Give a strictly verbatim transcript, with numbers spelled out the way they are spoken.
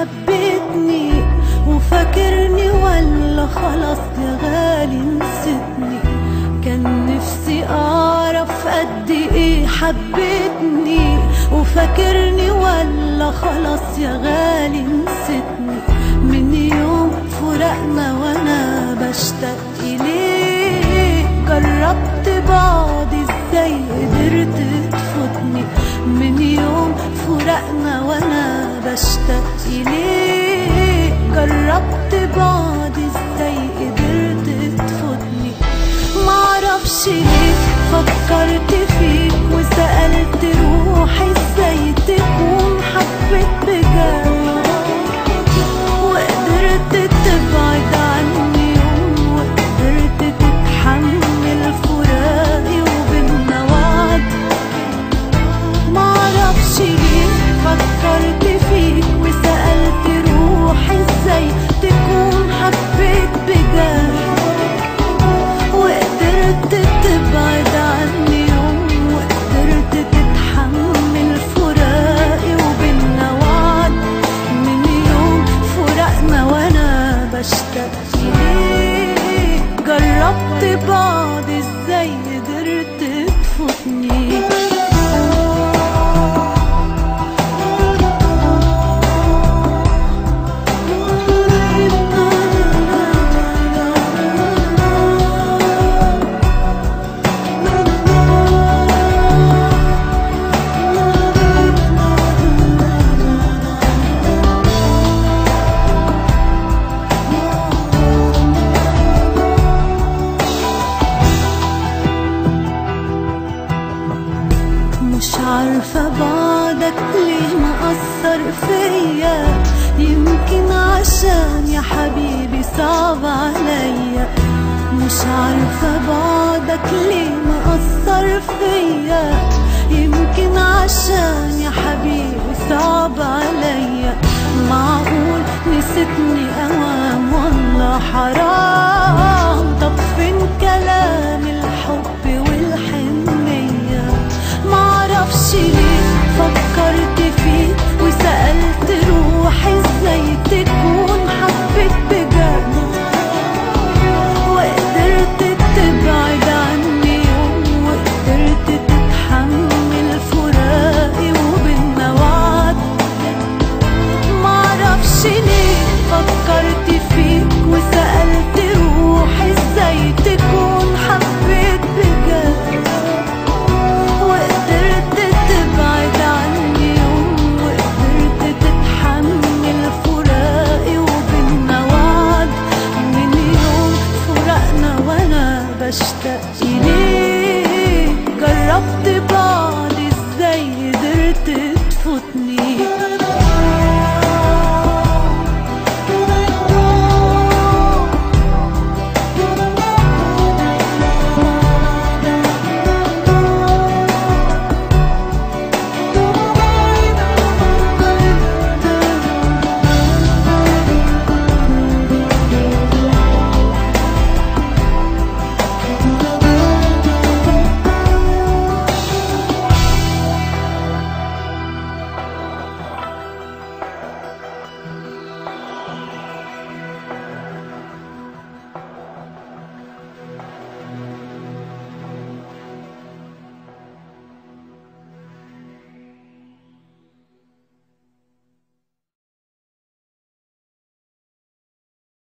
حبيتني وفاكرني ولا خلاص يا غالي نسيتني؟ كان نفسي اعرف قد ايه حبيتني وفاكرني ولا خلاص يا غالي نسيتني؟ من يوم فراقنا وانا بشتاق اليك، جربت بعض ازاي قدرت تفوتني؟ من يوم فراقنا وانا بشتاق اليك، جربت بعض ازاي قدرت تفوتني؟ معرفش ليه فكرت فيك وسألت روحي ازاي تكون حبيت بجد، وقدرت تبعد عني يوم، وقدرت تتحمل فراقي وبينا وعد. معرفش ليه فكرت فيك وسألت روحي ازاي تكون حبيت بجد، وقدرت تبعد عني يوم، وقدرت تتحمل فراقي وبينا وعد. من يوم فراقنا وانا بشتاق ليك، جربت بعض ازاي قدرت تفوتني؟ مش عارفة بعدك ليه مأثر فيا، يمكن عشان يا حبيبي صعب عليا. مش عارفة بعدك ليه مأثر فيا، يمكن عشان يا حبيبي صعب عليا. معقول نسيتني أوام والله حرام؟ طب فين كلام الحب والحنية؟ معرفش ليه فكرت فيك وسألت روحي ازاي تكون حبيت بجد، وقدرت تبعد عني يوم، وقدرت تتحمل فراقي وبينا وعد. معرفش ليه